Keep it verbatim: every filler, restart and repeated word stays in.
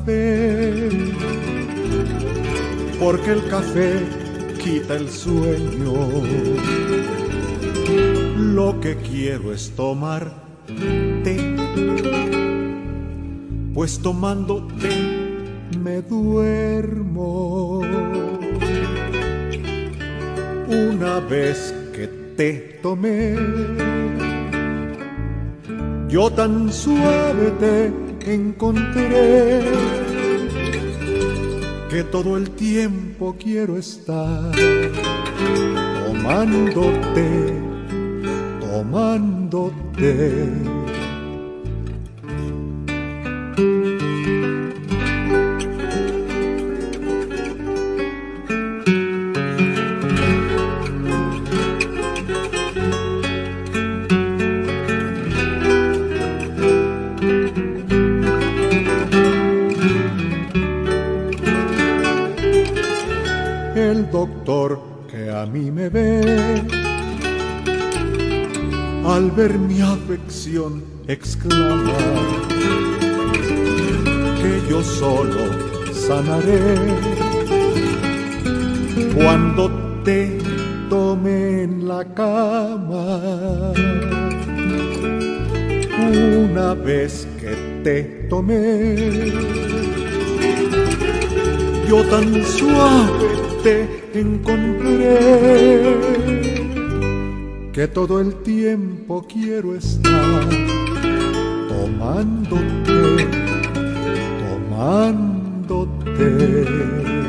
café, porque el café quita el sueño. Lo que quiero es tomar té, pues tomando té me duermo. Una vez que te tomé, yo tan suave te encontré, que todo el tiempo quiero estar tomándote, tomándote. El doctor que a mí me ve, al ver mi afección exclama que yo solo sanaré cuando te tome en la cama. Una vez que te tomé, yo tan suave te encontré, que todo el tiempo quiero estar tomándote, tomándote.